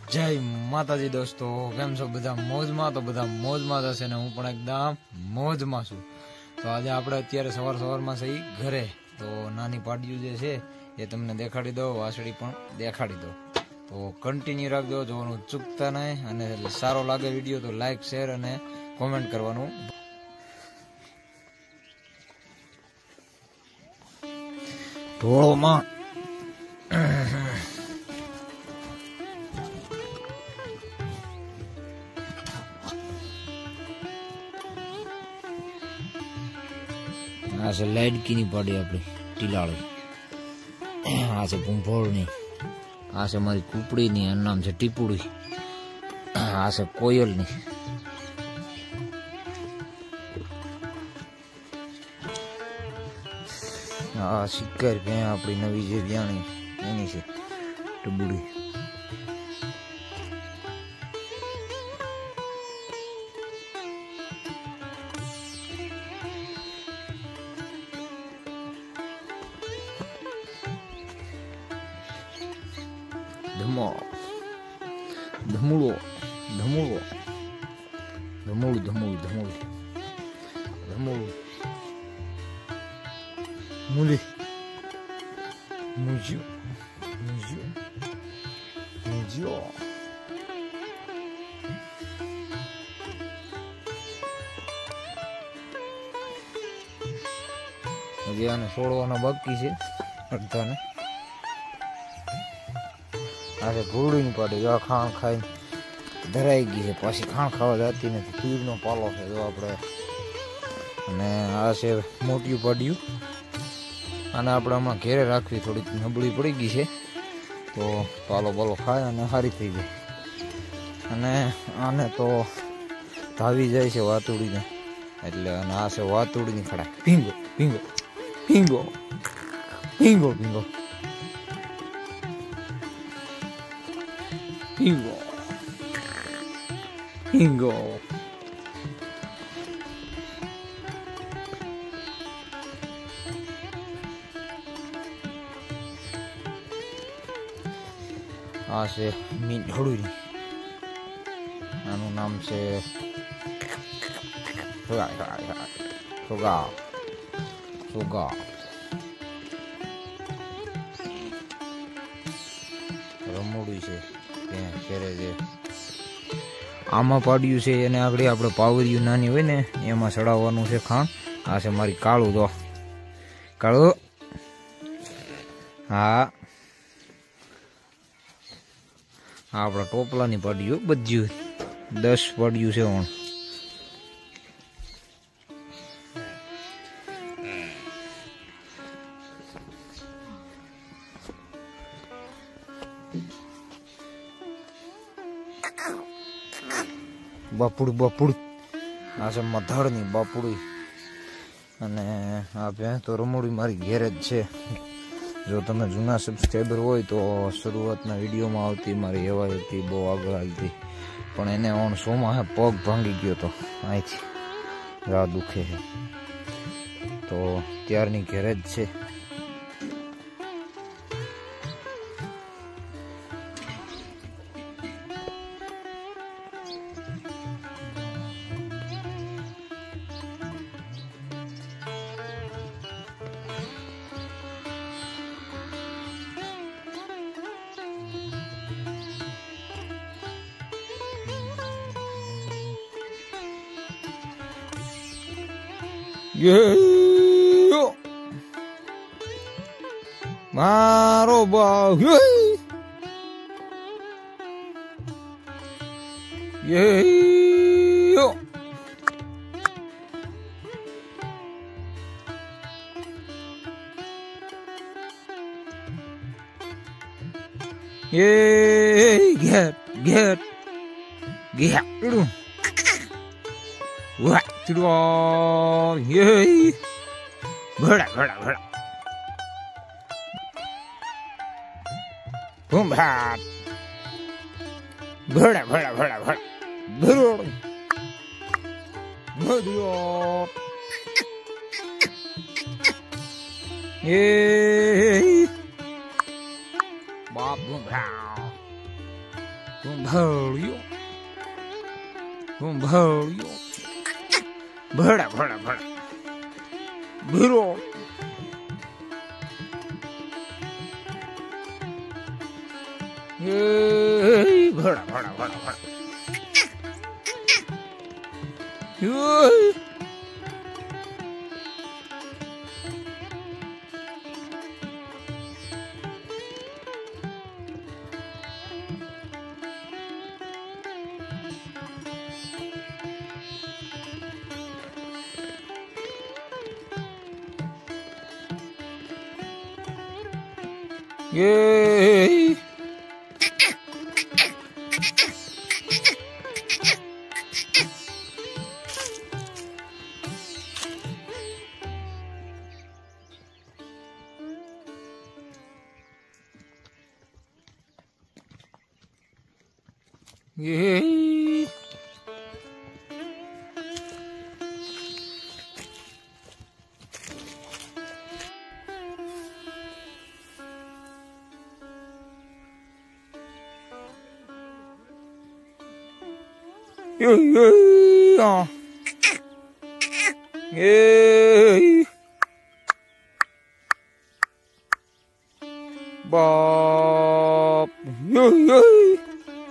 જય માતાજી દોસ્તો, કેમ છો બધા? મોજમાં? તો બધા મોજમાં જ હશે ને હું પણ એકદમ મોજમાં છું. તો આજે આપણે અત્યારે સવારમાં સહી ઘરે, તો નાની પાડિયું જે છે એ તમને દેખાડી દો, વાસળી પણ દેખાડી દો. તો કન્ટિન્યુ રાખજો, જોવાનું ચૂકતા નહીં. અને સારો લાગે વિડીયો તો લાઈક, શેર અને કોમેન્ટ કરવાનું. ઢોળોમાં આ છે લાડકીની પાડી આપણી ટીલાળી, આ છે ભૂંભોળની, આ છે મારી કુપડીની, એનું નામ છે ટીપુડી, આ છે કોયલની, આ શિકાર ભેં આપણી નવી જે વ્યાણી એની છે ટબુડી. ધમુડો ધમુડો ધમુડું ધમુડું ધમુડું ધમુડું મૂલી મૂજ્યો મૂજ્યો મૂજ્યો. હજી આને છોડવાના બાકી છે અડધાને. આ છે ઘોડીની પાડી, આ ખાણ ખાઈ ધરાઈ ગઈ છે, પાછી ખાણ ખાવા જતી નથી, પીરનો પાલો છે જો આપણે. અને આ છે મોટી પાડ્યું, આને આપણે હમણાં ઘેરે રાખવી, થોડીક નબળી પડી ગઈ છે, તો પાલો બાલો ખાય અને સારી થઈ જાય. અને આને તો ધાવી જાય છે વાતુડીને, એટલે અને આ છે વાતુડીની ખડા. ભીંગો ભીંગો ભીંગો ભીંગો ભીંગો ભીંગો ભીંગો. આ છે મીંઢોળી, આનું નામ છે સોગા સોગા. રમોડી છે ઘેરે છે. આમાં પાડ્યું છે એને આગળ આપણે પાવરિયું નાની હોય ને એમાં ચડાવવાનું છે ખાણ. આ છે મારી કાળું, તો કાળું. હા આપણા ટોપલાની પાડ્યું બધું 10 પાડ્યું છે. ઓણ બાપુડ બાપુડ, આ છે મધાડની બાપુડી. અને આ ભેંસ તો રમોડી મારી ઘેર જ છે. જો તમે જૂના સબસ્ક્રાઈબર હોય તો શરૂઆતના વિડીયોમાં આવતી મારી એવા હતી, બહુ આગળ આવતી, પણ એને ઓણ શોમાં પગ ભાંગી ગયો હતો, અહીંથી રા દુખે છે, તો ત્યારની ઘેરે જ છે. મારો બાવ get get get what to do? Yay! Bada bada bada. Boom hat. Bada bada bada bada. Bada. Bada. Yay! Bob boom hat. કુંભાળિયો કુંભાળિયો ભડા ભડા ભડા ભીરો ભડા ભડા ભડા ભડા Yay! Yay! Yay! Bop! Yay!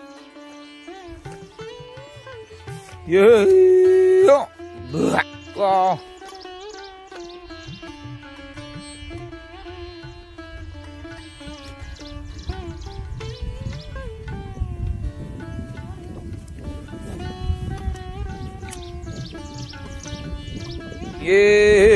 Yay! Oh! Yeah.